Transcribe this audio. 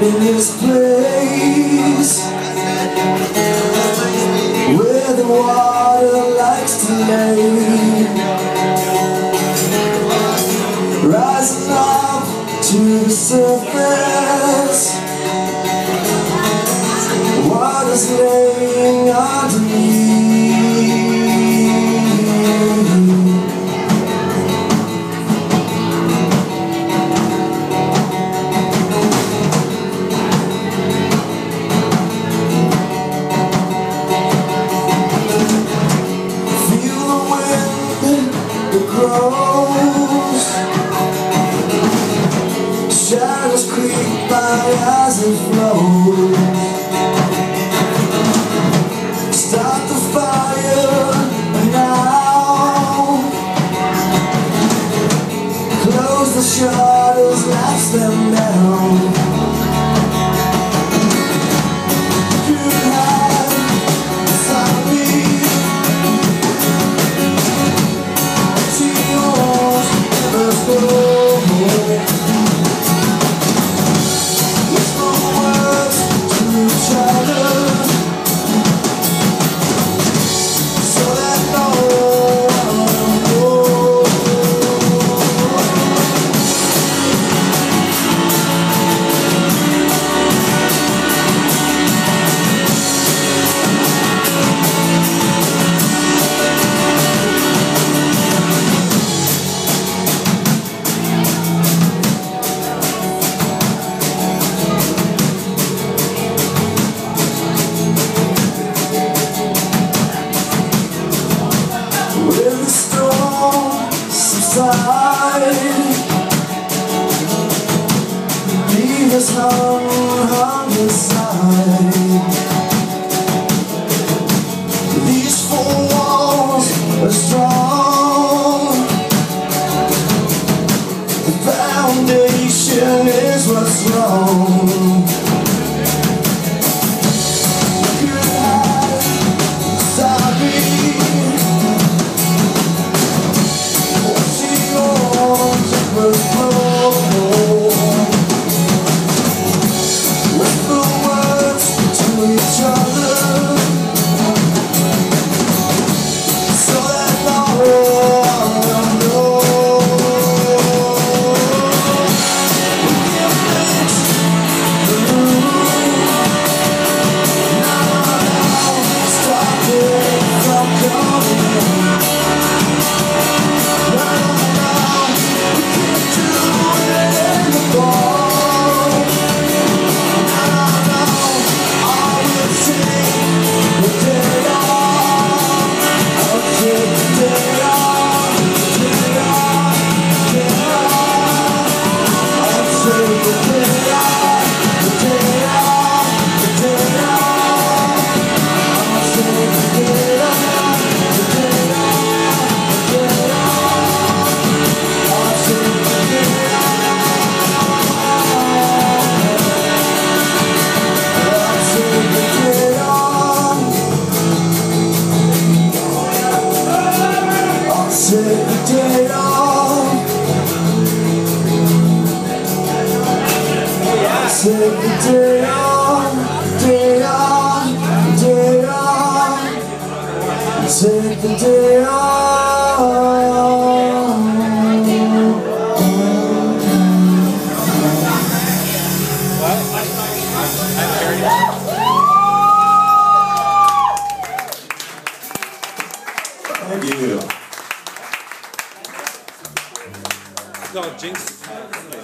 in this place where the water likes to lay, rising up to the surface. Water's laying underneath. Shadows creep by as it flows. Start the fire now. Close the shutters, latch them down. You hide inside me. See yours never go. Leave us hung inside. These four walls are strong. The foundation is what's wrong. Take the day off. Take the day off, day off, day off. Take the day off. Thank you. No, Jinx.